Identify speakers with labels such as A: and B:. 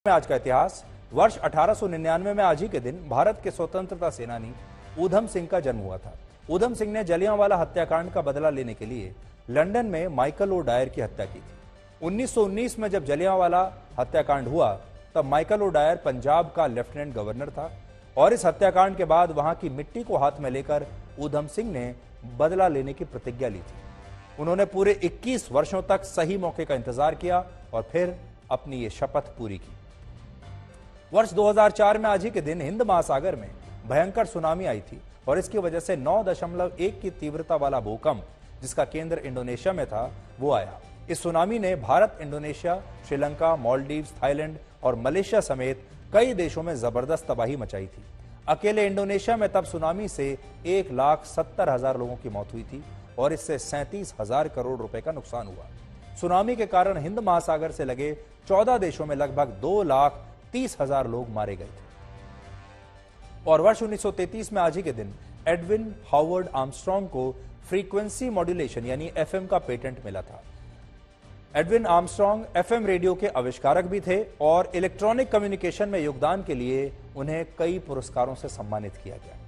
A: में आज का इतिहास। वर्ष 1899 में आज ही के दिन भारत के स्वतंत्रता सेनानी ऊधम सिंह का जन्म हुआ था। ऊधम सिंह ने जलियांवाला हत्याकांड का बदला लेने के लिए लंदन में माइकल ओ डायर की हत्या की थी। 1919 में जब जलियांवाला हत्याकांड हुआ तब माइकल ओ डायर पंजाब का लेफ्टिनेंट गवर्नर था और इस हत्याकांड के बाद वहां की मिट्टी को हाथ में लेकर ऊधम सिंह ने बदला लेने की प्रतिज्ञा ली थी। उन्होंने पूरे 21 वर्षों तक सही मौके का इंतजार किया और फिर अपनी ये शपथ पूरी की। वर्ष 2004 में आज ही के दिन हिंद महासागर में भयंकर सुनामी आई थी और इसकी वजह से 9.1 की तीव्रता वाला भूकंप, जिसका केंद्र इंडोनेशिया में था, वो आया। इस सुनामी ने भारत, इंडोनेशिया, श्रीलंका, मालदीव्स, थाईलैंड और मलेशिया समेत कई देशों में जबरदस्त तबाही मचाई थी। अकेले इंडोनेशिया में तब सुनामी से 1,70,000 लोगों की मौत हुई थी और इससे 37,000 करोड़ रुपए का नुकसान हुआ। सुनामी के कारण हिंद महासागर से लगे 14 देशों में लगभग 2,30,000 लोग मारे गए थे। और वर्ष 1933 में आज ही के दिन एडविन हावर्ड आर्मस्ट्रांग को फ्रीक्वेंसी मॉड्यूलेशन यानी एफएम का पेटेंट मिला था। एडविन आर्मस्ट्रांग एफएम रेडियो के आविष्कारक भी थे और इलेक्ट्रॉनिक कम्युनिकेशन में योगदान के लिए उन्हें कई पुरस्कारों से सम्मानित किया गया।